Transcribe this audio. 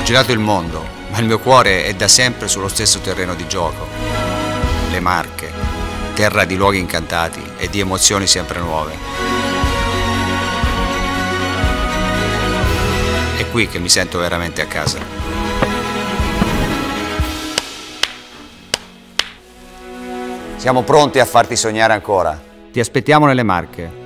girato il mondo, ma il mio cuore è da sempre sullo stesso terreno di gioco. Le Marche, terra di luoghi incantati e di emozioni sempre nuove. È qui che mi sento veramente a casa. Siamo pronti a farti sognare ancora. Ti aspettiamo nelle Marche.